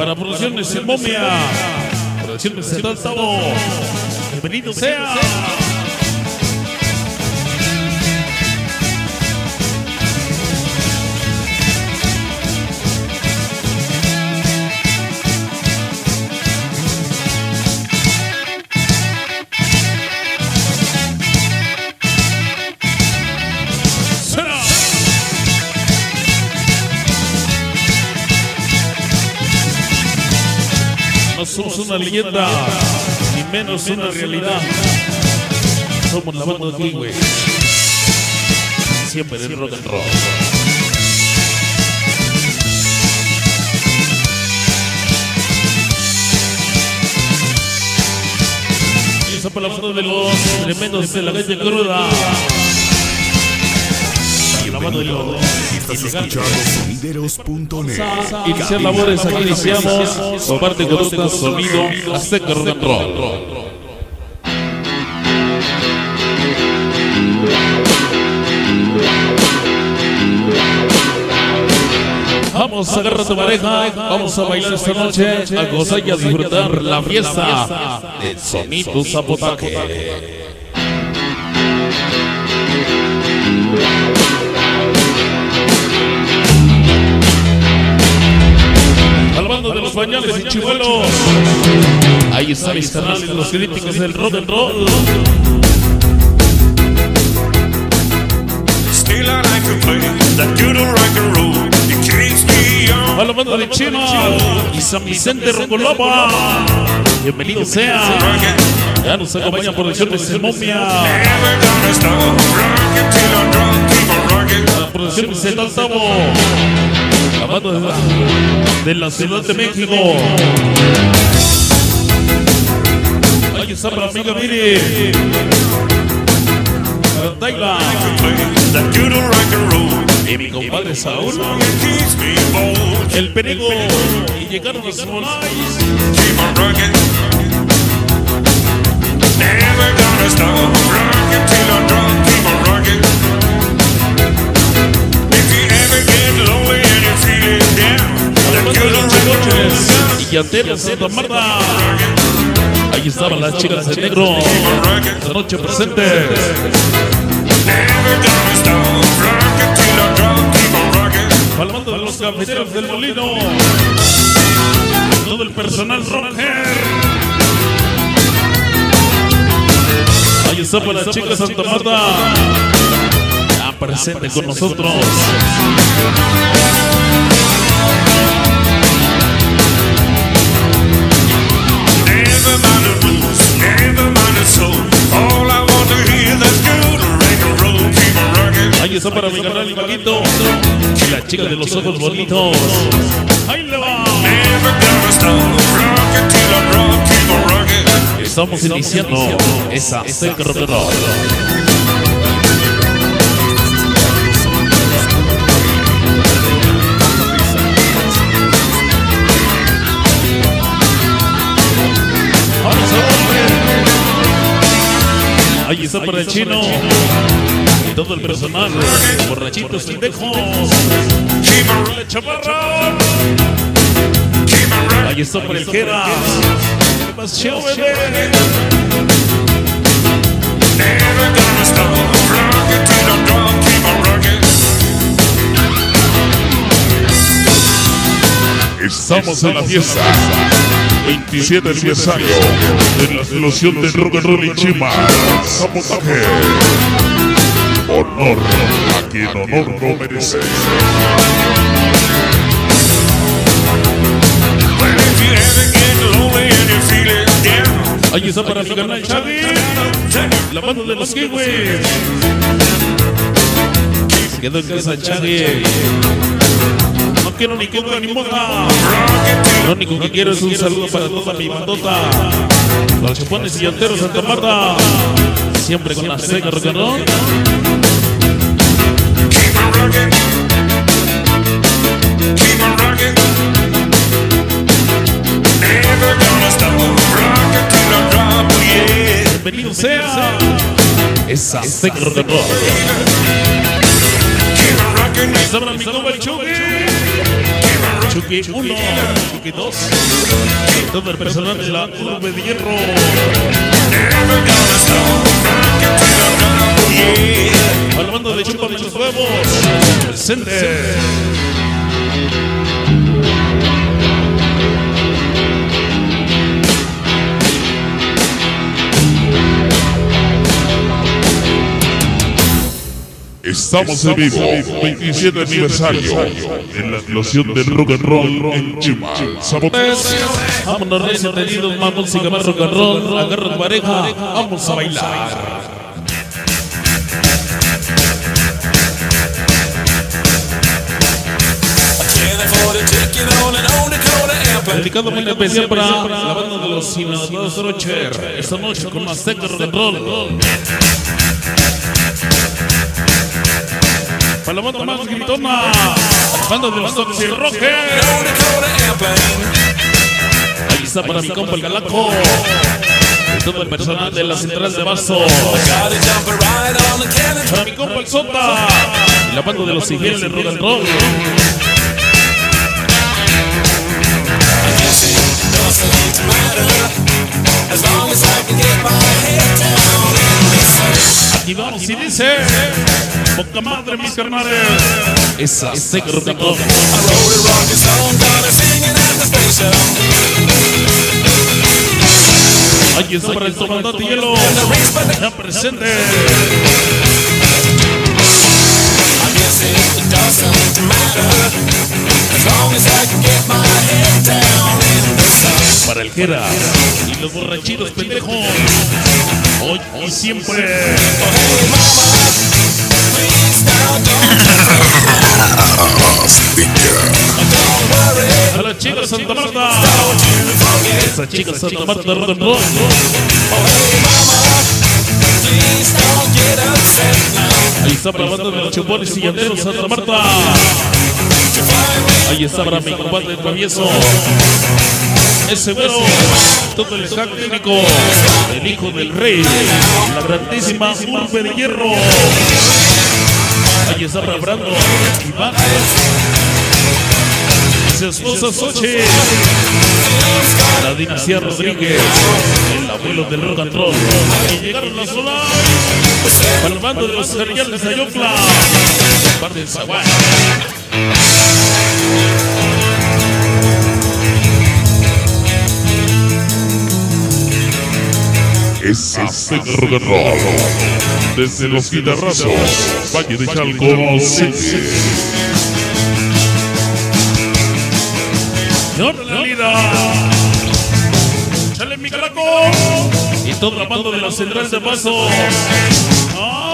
Para Producciones en Momia, Producciones en Altavo. Bienvenido sea. No somos una leyenda, ni menos una realidad. Somos la banda de Kiwi, siempre del rock and roll. Y esa palabra de los tremendos de la calle cruda. La banda de los Sonideros.net. Iniciar labores, aquí iniciamos. Comparte con otro sonido Azteca Rock and Roll. Vamos a agarrar a tu pareja, vamos a bailar esta noche, a gozar y a disfrutar la fiesta de Sonido Zapotaje. A la banda de los bañales y chivuelos, ahí está mis canales, los críticos del rock and roll. A la banda de Chema y San Vicente Rocolapa, bienvenido sea. Ya nos acompaña Producciones en Momia, Producciones en Altavo, la banda de la Ciudad de México. Ahí está para amiga Miri, para Taila y mi compadre Saúl, el Perigo, y llegaron los Monais. Never gonna stop rocking till I'm drunk, keep on rocking. If you ever get lonely and you're feeling down, the good old y Llanteros Santa Marta. Ahí estaban las chicas de negro, esta noche presentes. Never gonna stop rocking till I'm drunk, keep on rocking. Palmando de los cafeteros del Molino, todo el personal rocker. Ahí está para las chicas de Santa Marta, ya presente con nosotros. Never mind the rules, never mind the soul. All I want to hear that's good rock and roll, keep on rocking. Ahí está para mi canal y Paquito, y la chica de los ojos bonitos. Ahí le va. Never gonna stop rocking till I'm drunk, keep on rocking. Estamos iniciando esa Azteca Rock and Roll. Ahí está para el Chino y todo el personal, borrachitos y dejos. La chaparra. Ahí está para el Jera. ¿Qué más show, bebé? Never gonna stop rocking till I'm drunk, keep on rocking. Estamos en la fiesta 27 aniversario de la explosión del rock and roll en Chima. Zapotaje. Honor a quien honor no merece. Well, if you ever get lonely and you're feeling down, Ahí está para mi canal Chavi, la banda de los Kiwis. Quedó en casa Chavi. No quiero ni coca ni moja. Lo único que quiero es un saludo para toda mi bandota, los chupones y llanteros de Santa Marta, siempre con la Azteca Rock and Roll. keep on rocking. Keep on rocking. Never gonna stop rocking till I'm drunk, oh yeah. Bienvenido sea esa Azteca Rock and Roll. Keep on rocking. Sabrán mi compa el Chucky. Chucky 1, Chucky 2. Todo el personal de la Urbe de Hierro. A la banda de Chúpame los Huevos. Presente. Estamos en vivo, 27 aniversario en la explosión del rock and roll en Chima. Vámonos recién tenidos, más música, más rock and roll. Agarra tu pareja, vamos a bailar. Dedicado muy especial para la banda de los Sinaloas Rocher. Esta noche con más seca rock and roll. Para la banda más gritona, banda de los Toxi Rocker. Ahí está para mi compa el Galaco. Y todo el personal de la central de Vaso. Para mi compa el Sota. Y la banda de los infieles de rock and roll. Aquí vamos y dice: poca madre, mis carnales. Esa seca rock and roll. Aquí está para el comandante Hielo. Ya presente. Para el Jera y los borrachitos pendejos. Hoy y siempre. A la chica Santa Marta. Esa chica Santa Marta rock and roll. Ahí está para la banda de los chupones y llanteros Santa Marta. Ahí está para mi compadre travieso. Ese bueno, todo el hack técnico, el hijo del rey, la grandísima Urbe de Hierro. Ahí está para Brando, Iván, su esposa Sochi, la dinastía Rodríguez, el abuelo del rock and roll. Y llegaron las olas para el bando de los cereales de Ayocla, parte de Zaguay. Es rock and roll. Desde los guitarrazos, Valle de Chalco City. ¡Órale, vida! ¡Chale mi Galaco! Y todo la banda de la central de Paso. ¡Oh!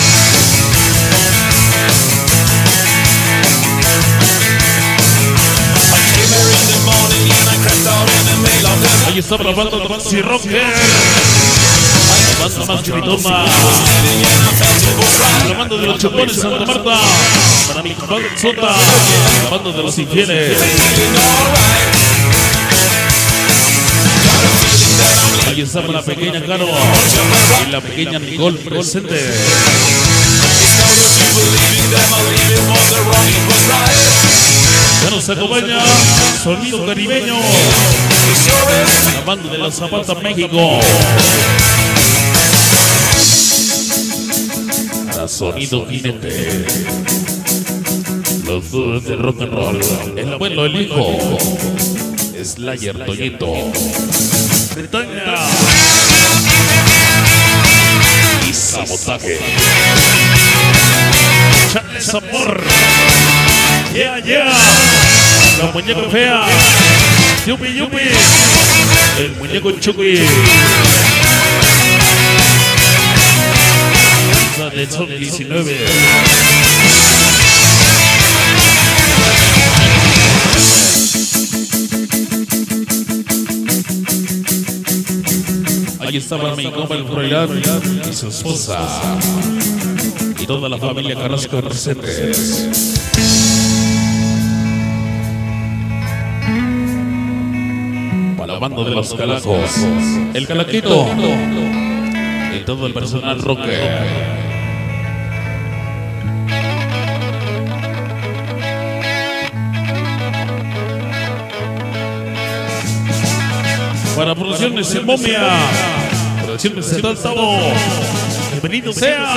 Ahí está la banda de Toxi Rocker. La banda más gritona. La banda de los chupones Santa Marta. Para mi compadre Sota. La banda de los infieles. Ahí está la pequeña Caro y la pequeña Nicole presente. Ya nos acompaña Sonido Caribeño, la banda de la Zapata México. A Sonido Jinete, los duros de rock and roll, el abuelo, el hijo, Slayer Toñito, Bretaña y Sabotaje. Chales amor. Yeah, yeah. La muñeca fea. Yupi, yupi. El muñeco Chucky. La de Sol 19. Ahí estaba mi compa el Froilán y su esposa. Y toda la familia Carrasco presentes. Para la banda de los Calacos, el Calaquito y todo el personal rocker. Para Producciones en Momia, Producciones en Altavo. Bienvenido sea.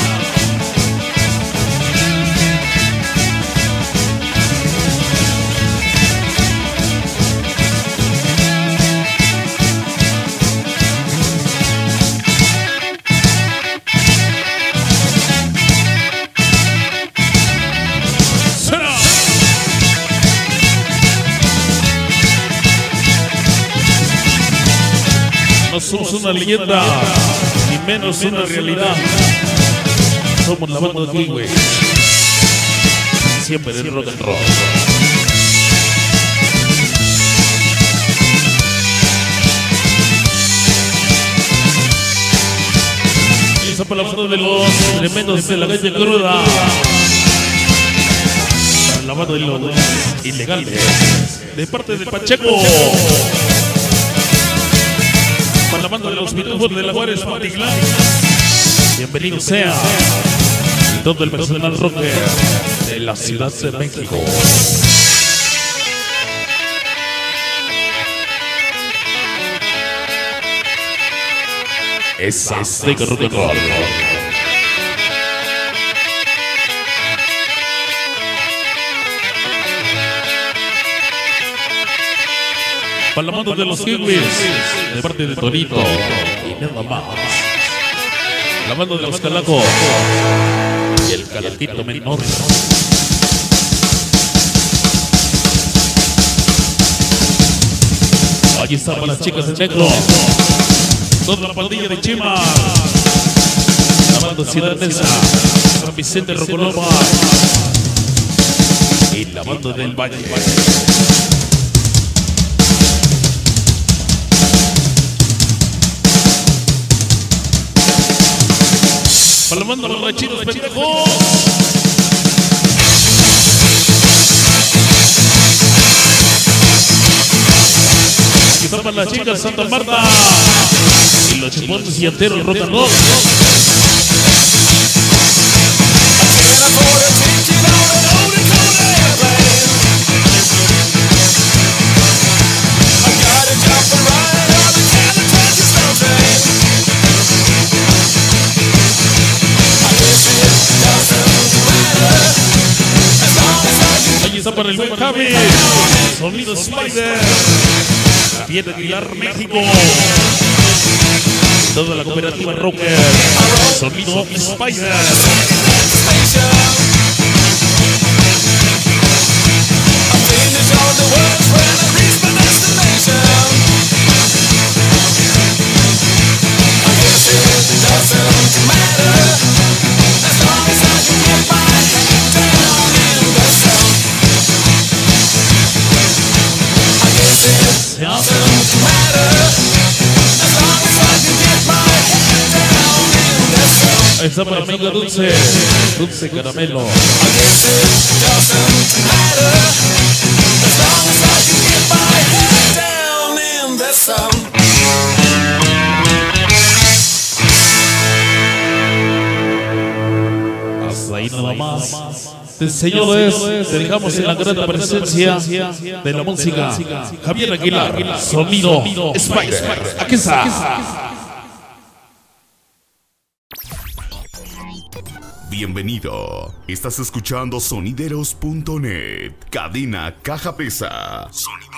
No somos una leyenda, ni menos una realidad. Somos la banda de Kiwi, siempre en rock and roll. Y esa para la banda de los tremendos de la calle cruda. Para la banda de los ilegales, de parte de Pacheco. Para la banda de los pitufos de la Juárez Patitlán, bienvenido sea. Y todo el personal rocker de la Ciudad de México. Es Azteca Rock and Roll. Para la banda de los Kiwis, de parte de Torito y nada más. La banda de los Calacos y el Calaquito menor. Allí están para las chicas de negro. Toda la pandilla de Chima. La banda Ciudad Neza, San Vicente Rocoloma y la banda del Valle. Para la banda de los rachitos pendejos. Aquí están para las chicas Santa Marta y los chipotes y enteros rock and roll. Está para el buen Javi, Sonido Spider, Piedra Aguilar, México. Toda la cooperativa rocker, Sonido Spider. Ahí está para mi amiga Dulce, Dulce Caramelo. Hasta ahí nada más. Señores, te dejamos en la grata presencia de la música. Javier Aguilar, Sonido Spider. Aquí está. Bienvenido. Estás escuchando sonideros.net. Cadena Caja Pesa. Sonideros.